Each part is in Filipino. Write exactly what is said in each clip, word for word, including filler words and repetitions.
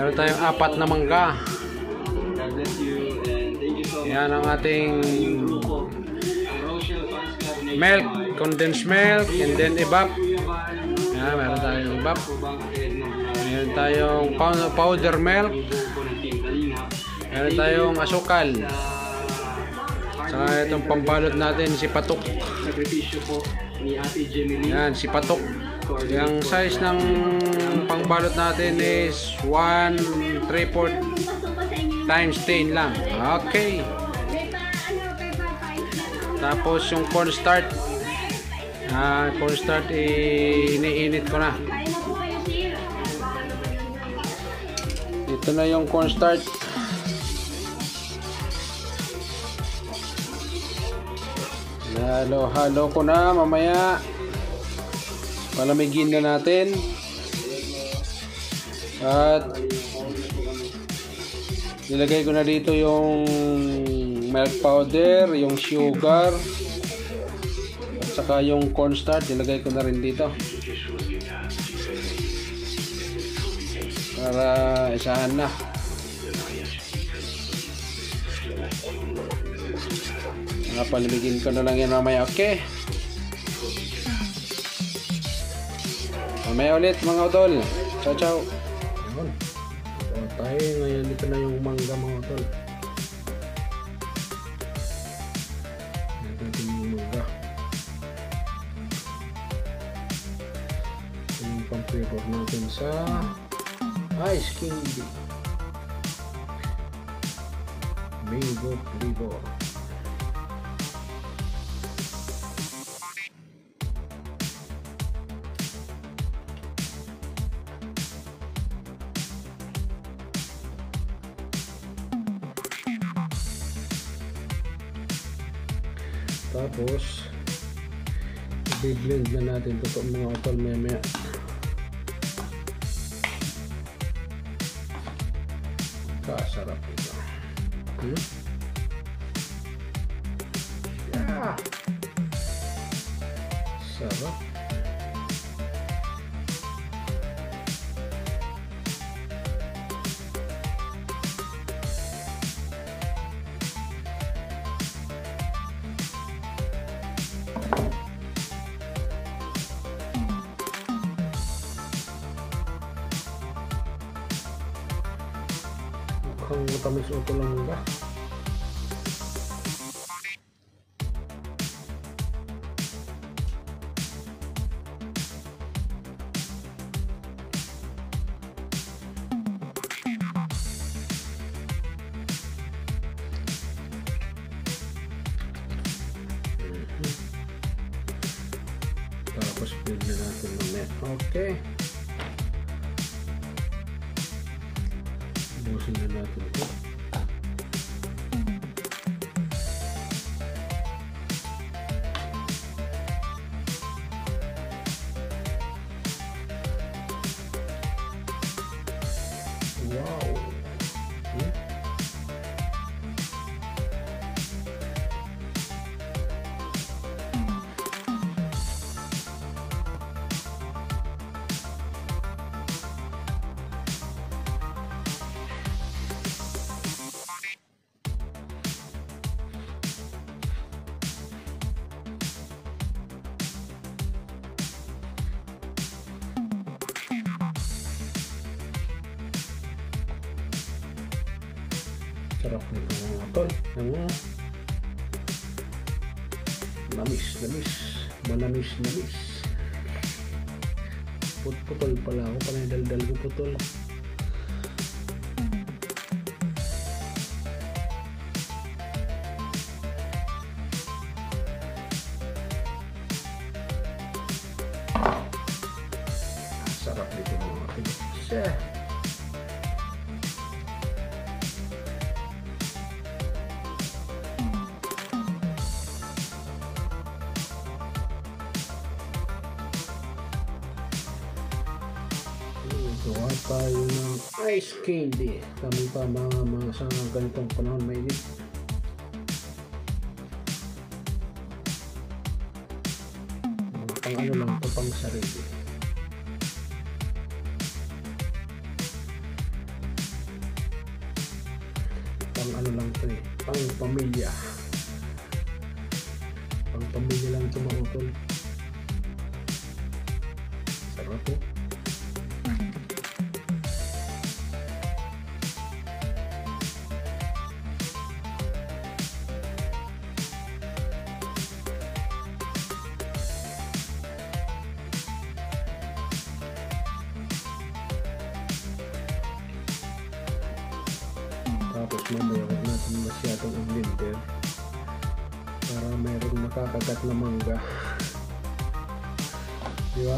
Meron tayong apat na mangga. Yan ang ating milk, condensed milk, and then evap. Yan, meron tayong evap. Meron tayong powder milk. Meron tayong asukal. Saka itong pambalot natin, si patok. Yan, si patok. Yung size ng pangbalot natin is one three fourths times ten lang. Okay. Tapos yung cornstarch. Ah, cornstarch eh, iniinit ko na. Ito na yung cornstarch. Halo-halo ko na mamaya. Palamigin na natin. At nilagay ko na dito yung milk powder, yung sugar, at saka yung cornstarch. Nilagay ko na rin dito para isahan na. Palamigin ko na lang yan mamaya. Okay. Mamaya ulit mga utol. Ciao ciao. Ayun. So, tayo ngayon dito na yung mangga mga utol. Dito yung mangga. Yung pang-flavor natin sa ice candy. Mango flavor. Tapos i-blend na natin ito mga utol maya maya. Kasarap ito. Hmm? Yeah. Sarap. Mukhang matamis ito lang ba? Tapos blend na natin mamaya. Okay. Busin na natin ito. Wow. Hmm? Sarap nito mga tol. Ang lamis, lamis, manamis, namis. Put-putol pala ako, panay dal-dal ko putol. Sarap nito mga tol. Siya. Gawa tayo ng ice candy. Kami pa mga mga sa ganitong panahon mainit. Pang ano lang ito, pang sarili. pang ano lang ito eh, pang pamilya. Pang pamilya lang ito mga utol. Sarap po. Tapos mamaya huwag natin masyadong i-blender para mayroong makakagat na mangga. Diba?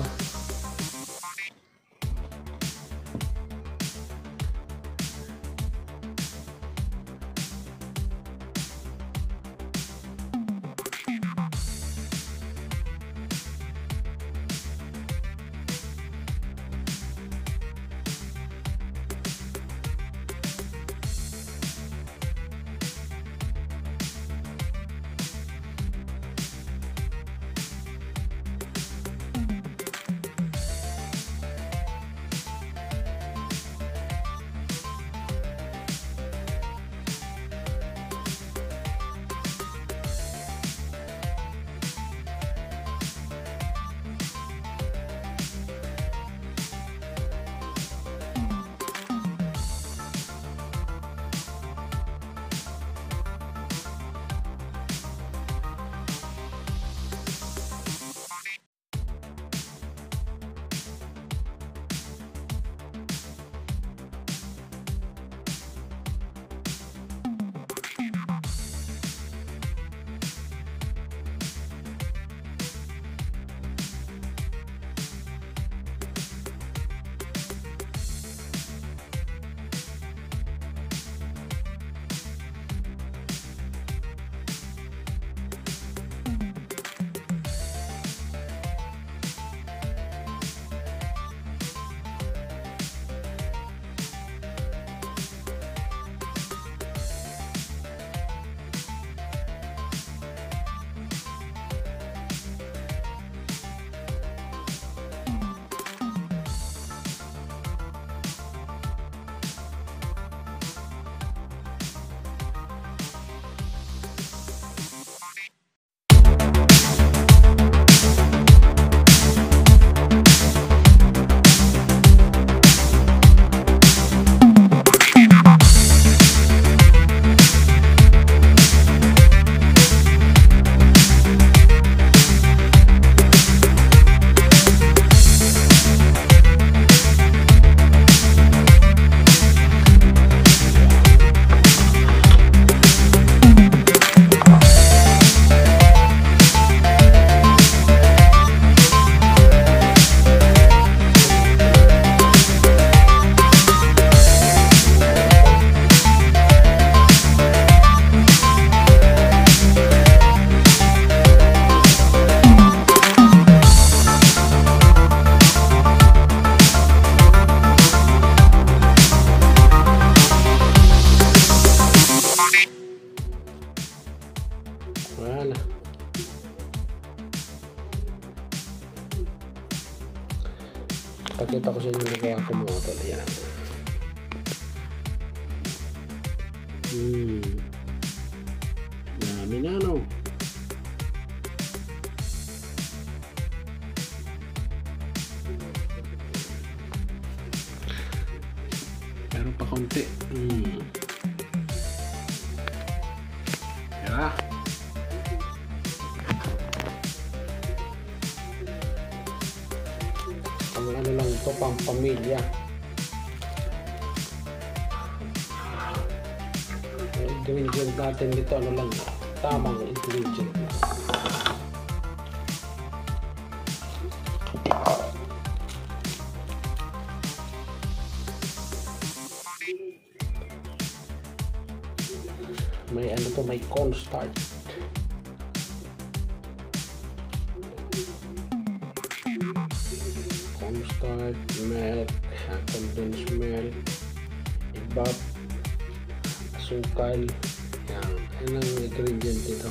Wala. Pakita ko sa inyo na kaya ako mga tol. Yan. Hmm. Dami na no. Meron pa konti. Hmm. Ya. Ang ano lang ito, pang pamilya. Ang ingredient natin dito, ano lang, tamang ingredient. May ano to, may cornstarch. Cornstarch, milk, condensed milk, ibab, asukal. Yan, yan ang ingredient dito.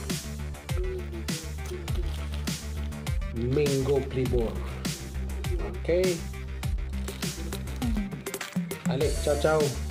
Mango flavor. Okay. Ali, ciao ciao.